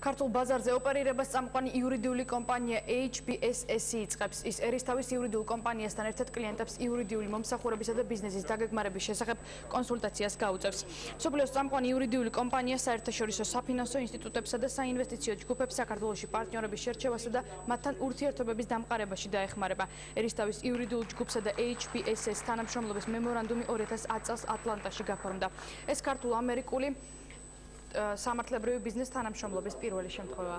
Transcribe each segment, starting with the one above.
ქართულ ბაზარზე ოპერირებას წამყვანი იურიდიული კომპანია HBSS იწყებს. ის ერისთავის იურიდიულ კომპანიასთან ერთად კლიენტებს იურიდიული მომსახურებისა და ბიზნესის დაგეგმარების შესახებ კონსულტაციას გაუწევს. მსოფლიოს წამყვანი იურიდიული კომპანია საერთაშორისო საფინანსო ინსტიტუტებსა და საინვესტიციო ჯგუფებს საქართველოში პარტნიორების შერჩევასა და მათთან ურთიერთობების დამყარებაში დაეხმარება. ერისთავის იურიდიულ ჯგუფსა და HBSS თანამშრომლობის მემორანდუმი 2010 წელს ატლანტაში გაფორმდა. ეს ქართულ-ამერიკული სამართლებრივი ბიზნეს თანამშრომლობის პირველი შემთხვევაა.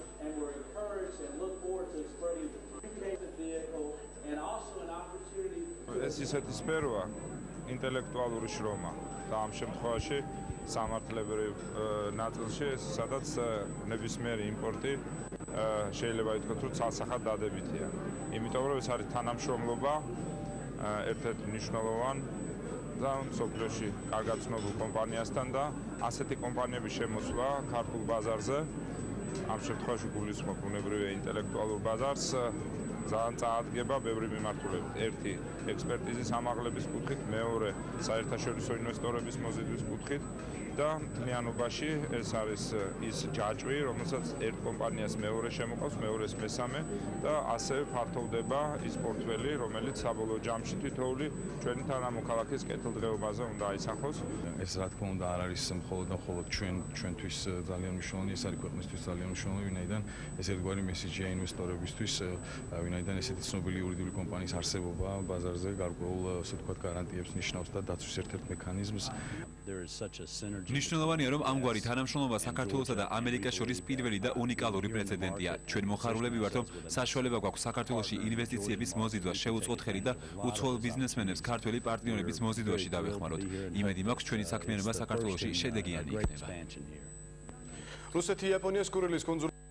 ეს ისეთი სფეროა, ინტელექტუალური შრომა და ამ შემთხვევაში სამართლებრივ ნაწილში, სადაც ნებისმიერი იმპორტი შეიძლება ითქვათ, რომ ცალსახად დადებითია. იმიტომ რომ ეს არის თანამშრომლობა ერთ-ერთ მნიშვნელოვან და მსოფლიოში კარგად ცნობილ კომპანიასთან და ასეთი კომპანიების შემოსვლა ქართულ ბაზარზე, ამ შემთხვევაში გულისხმობ ბუნებრივი ინტელექტუალურ ბაზარს, ძალიან წაადგება ბევრი მიმართულებით. ერთი ექსპერტიზის ამაღლების კუთხით, მეორე საერთაშორისო ინვესტორების მოზიდვის კუთხით და მთლიანობაში ეს არის ის ჯაჭვი, რომელსაც ერთ კომპანიას მეორე შემოყავს, მეორეს მესამე და ასევე ფართოვდება ის პორტფელი, რომელიც საბოლოო ჯამში თითოეული ჩვენი თანამოქალაქის კეთილდღეობაზე უნდა აისახოს. ეს რა თქმა უნდა არ არის მხოლოდ ჩვენთვის ძალიან მნიშვნელოვანი, ეს არის ქვეყნისთვის ძალიან მნიშვნელოვანი, ვინაიდან ეს ერთგვარი მესიჯია ინვესტორებისთვის, ვინაიდან ესეთი ცნობილი იურიდიული კომპანიის არსებობა ბაზარზე გარკვეულ, ასე ვთქვათ, გარანტიებს ნიშნავს და დაცვის ერთ-ერთ მექანიზმს. მნიშვნელოვანია, რომ ამგვარი თანამშრომლობა საქართველოსა და ამერიკას შორის პირველი და უნიკალური პრეცედენტია. ჩვენ მოხარულები ვართ, რომ საშუალება გვაქვს საქართველოში ინვესტიციების მოზიდვა შეუწყოთ ხელი და უცხოელ ბიზნესმენებს ქართველი პარტნიორების მოზიდვაში დავეხმაროთ. იმედი მაქვს, ჩვენი საქმიანობა საქართველოში შედეგიანი იქნება. რუსეთი-იაპონიის კურილის კუნძული